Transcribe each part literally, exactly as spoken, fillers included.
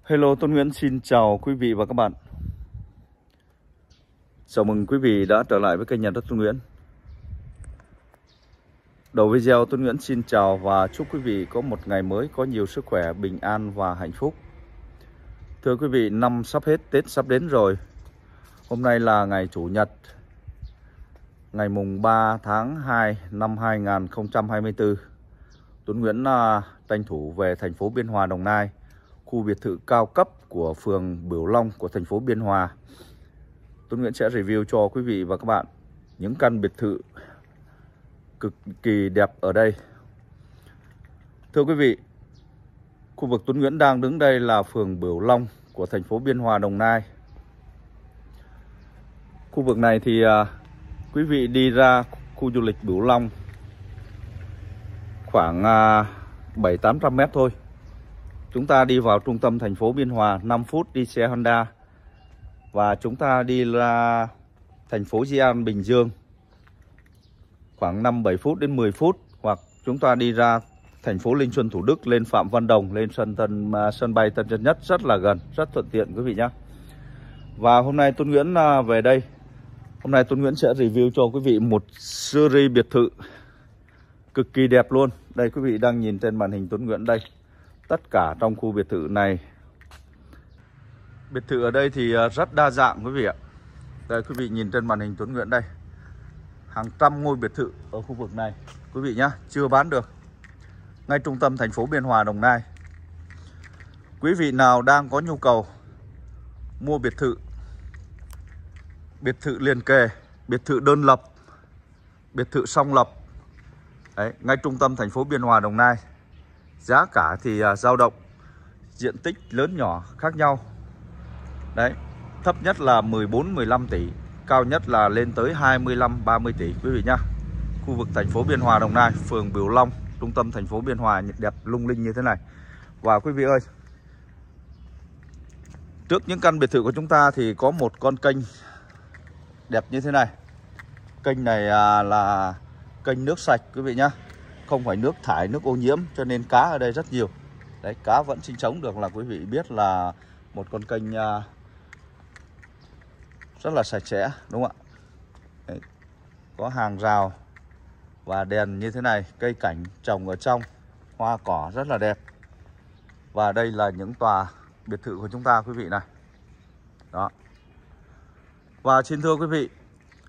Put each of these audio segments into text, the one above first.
Hello, Tuấn Nguyễn xin chào quý vị và các bạn. Chào mừng quý vị đã trở lại với kênh Nhà đất Tuấn Nguyễn. Đầu video, Tuấn Nguyễn xin chào và chúc quý vị có một ngày mới có nhiều sức khỏe, bình an và hạnh phúc. Thưa quý vị, năm sắp hết, Tết sắp đến rồi. Hôm nay là ngày Chủ nhật, ngày mùng ba tháng hai năm hai nghìn không trăm hai mươi tư. Tuấn Nguyễn uh, tranh thủ về thành phố Biên Hòa, Đồng Nai, khu biệt thự cao cấp của phường Bửu Long của thành phố Biên Hòa. Tuấn Nguyễn sẽ review cho quý vị và các bạn những căn biệt thự cực kỳ đẹp ở đây. Thưa quý vị, khu vực Tuấn Nguyễn đang đứng đây là phường Bửu Long của thành phố Biên Hòa, Đồng Nai. Khu vực này thì uh, quý vị đi ra khu du lịch Bửu Long khoảng uh, bảy tám trăm mét thôi. Chúng ta đi vào trung tâm thành phố Biên Hòa năm phút đi xe Honda. Và chúng ta đi ra thành phố Di An, Bình Dương khoảng năm bảy phút đến mười phút. Hoặc chúng ta đi ra thành phố Linh Xuân, Thủ Đức, lên Phạm Văn Đồng, lên sân tân sân bay Tân Sơn Nhất, rất là gần, rất thuận tiện quý vị nhé. Và hôm nay Tuấn Nguyễn về đây. Hôm nay Tuấn Nguyễn sẽ review cho quý vị một series biệt thự cực kỳ đẹp luôn. Đây quý vị đang nhìn trên màn hình Tuấn Nguyễn đây. Tất cả trong khu biệt thự này. Biệt thự ở đây thì rất đa dạng quý vị ạ. Đây quý vị nhìn trên màn hình Tuấn Nguyễn đây. Hàng trăm ngôi biệt thự ở khu vực này quý vị nhá, chưa bán được. Ngay trung tâm thành phố Biên Hòa, Đồng Nai. Quý vị nào đang có nhu cầu mua biệt thự, biệt thự liền kề, biệt thự đơn lập, biệt thự song lập đấy, ngay trung tâm thành phố Biên Hòa, Đồng Nai. Giá cả thì dao uh, động, diện tích lớn nhỏ khác nhau. Đấy, thấp nhất là mười bốn mười lăm tỷ, cao nhất là lên tới hai mươi lăm ba mươi tỷ quý vị nhá. Khu vực thành phố Biên Hòa, Đồng Nai, phường Bửu Long, trung tâm thành phố Biên Hòa, đẹp lung linh như thế này. Và quý vị ơi, trước những căn biệt thự của chúng ta thì có một con kênh đẹp như thế này. Kênh này à, là kênh nước sạch quý vị nhá, không phải nước thải, nước ô nhiễm, cho nên cá ở đây rất nhiều. Đấy, cá vẫn sinh sống được, là quý vị biết là một con kênh uh, rất là sạch sẽ, đúng không ạ? Đấy, có hàng rào và đèn như thế này, cây cảnh trồng ở trong, hoa cỏ rất là đẹp. Và đây là những tòa biệt thự của chúng ta quý vị này. Đó. Và xin thưa quý vị,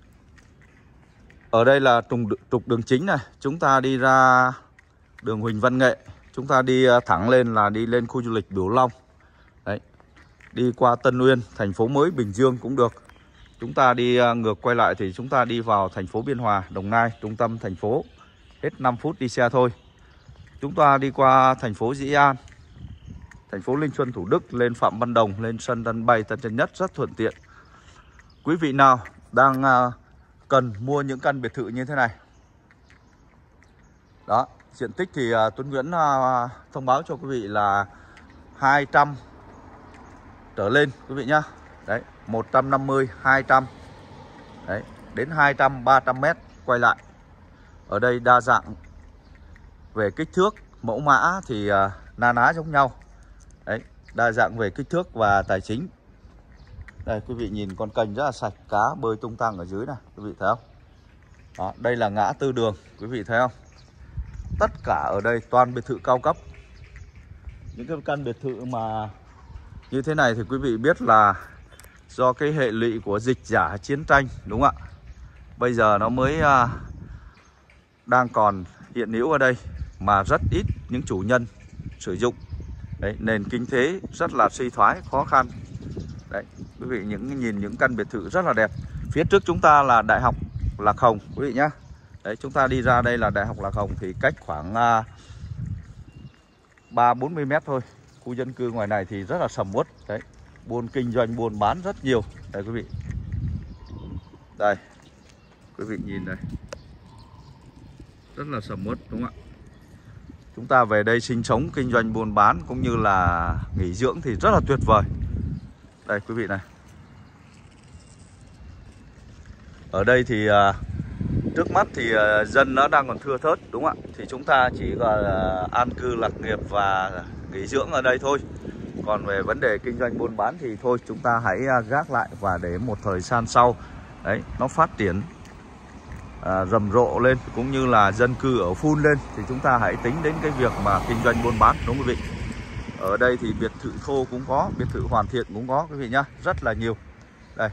ở đây là trục, trục đường chính này. Chúng ta đi ra đường Huỳnh Văn Nghệ, chúng ta đi thẳng lên là đi lên khu du lịch Bửu Long. Đấy, đi qua Tân Uyên, thành phố mới Bình Dương cũng được. Chúng ta đi ngược quay lại thì chúng ta đi vào thành phố Biên Hòa, Đồng Nai, trung tâm thành phố. Hết năm phút đi xe thôi. Chúng ta đi qua thành phố Dĩ An, thành phố Linh Xuân, Thủ Đức, lên Phạm Văn Đồng, lên sân sân bay Tân Sơn Nhất, rất thuận tiện. Quý vị nào đang cần mua những căn biệt thự như thế này, đó, diện tích thì uh, Tuấn Nguyễn uh, thông báo cho quý vị là hai trăm trở lên quý vị nhá. Đấy, một trăm năm mươi, hai trăm. Đấy, đến hai trăm, ba trăm mét quay lại. Ở đây đa dạng về kích thước, mẫu mã thì uh, na ná giống nhau. Đấy, đa dạng về kích thước và tài chính. Đây quý vị nhìn con kênh rất là sạch, cá bơi tung tăng ở dưới này, quý vị thấy không? Đó, đây là ngã tư đường, quý vị thấy không? Tất cả ở đây toàn biệt thự cao cấp. Những cái căn biệt thự mà như thế này thì quý vị biết là do cái hệ lụy của dịch giả, chiến tranh, đúng không ạ? Bây giờ nó mới uh, đang còn hiện hữu ở đây, mà rất ít những chủ nhân sử dụng. Đấy, nền kinh tế rất là suy thoái, khó khăn. Đấy, quý vị những nhìn những căn biệt thự rất là đẹp. Phía trước chúng ta là Đại học Lạc Hồng quý vị nhá. Đấy, chúng ta đi ra đây là Đại học Lạc Hồng thì cách khoảng uh, ba bốn mươi mét thôi. Khu dân cư ngoài này thì rất là sầm uất. Đấy, buôn kinh doanh, buôn bán rất nhiều. Đây quý vị. Đây, quý vị nhìn đây, rất là sầm uất, đúng không ạ? Chúng ta về đây sinh sống, kinh doanh, buôn bán cũng như là nghỉ dưỡng thì rất là tuyệt vời. Đây quý vị này. Ở đây thì uh, trước mắt thì uh, dân nó đang còn thưa thớt, đúng không ạ? Thì chúng ta chỉ gọi là an cư lạc nghiệp và nghỉ dưỡng ở đây thôi. Còn về vấn đề kinh doanh buôn bán thì thôi chúng ta hãy gác lại và để một thời gian sau đấy nó phát triển à, rầm rộ lên cũng như là dân cư ở full lên thì chúng ta hãy tính đến cái việc mà kinh doanh buôn bán, đúng không quý vị? Ở đây thì biệt thự thô cũng có, biệt thự hoàn thiện cũng có quý vị nhá, rất là nhiều. Đây.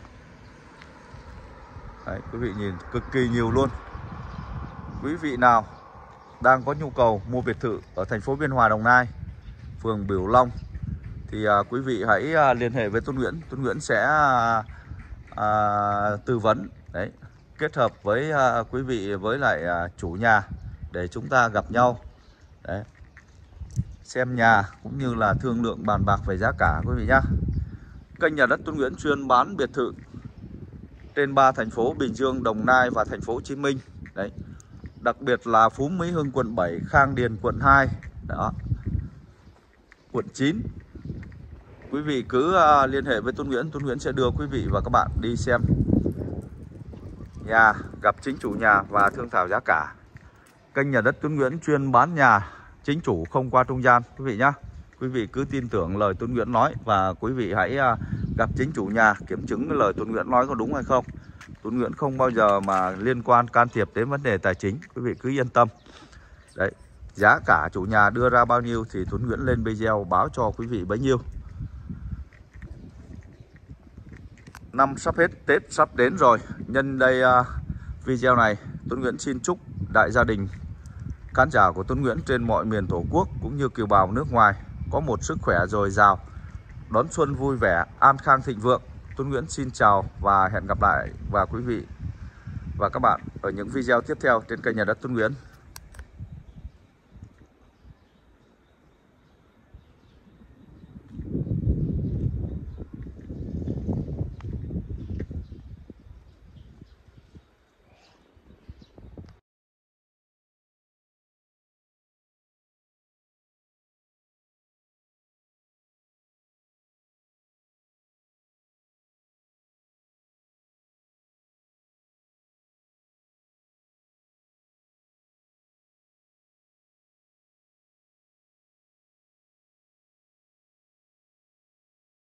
Đấy, quý vị nhìn cực kỳ nhiều luôn. Quý vị nào đang có nhu cầu mua biệt thự ở thành phố Biên Hòa, Đồng Nai, phường Bửu Long thì à, quý vị hãy à, liên hệ với Tuấn Nguyễn. Tuấn Nguyễn sẽ à, à, tư vấn đấy, kết hợp với à, quý vị với lại à, chủ nhà để chúng ta gặp nhau đấy, xem nhà cũng như là thương lượng bàn bạc về giá cả quý vị nhá. Kênh Nhà đất Tuấn Nguyễn chuyên bán biệt thự trên ba thành phố Bình Dương, Đồng Nai và thành phố Hồ Chí Minh đấy. Đặc biệt là Phú Mỹ Hưng quận bảy, Khang Điền quận hai, đó, quận chín. Quý vị cứ uh, liên hệ với Tuấn Nguyễn, Tuấn Nguyễn sẽ đưa quý vị và các bạn đi xem nhà, gặp chính chủ nhà và thương thảo giá cả. Kênh Nhà đất Tuấn Nguyễn chuyên bán nhà chính chủ, không qua trung gian quý vị nhá. Quý vị cứ tin tưởng lời Tuấn Nguyễn nói và quý vị hãy uh, gặp chính chủ nhà, kiểm chứng cái lời Tuấn Nguyễn nói có đúng hay không. Tuấn Nguyễn không bao giờ mà liên quan can thiệp đến vấn đề tài chính, quý vị cứ yên tâm. Đấy, giá cả chủ nhà đưa ra bao nhiêu thì Tuấn Nguyễn lên video báo cho quý vị bấy nhiêu. Năm sắp hết, Tết sắp đến rồi. Nhân đây uh, video này, Tuấn Nguyễn xin chúc đại gia đình khán giả của Tuấn Nguyễn trên mọi miền Tổ quốc cũng như kiều bào nước ngoài có một sức khỏe dồi dào, đón xuân vui vẻ, an khang thịnh vượng. Tuấn Nguyễn xin chào và hẹn gặp lại và quý vị và các bạn ở những video tiếp theo trên kênh Nhà đất Tuấn Nguyễn.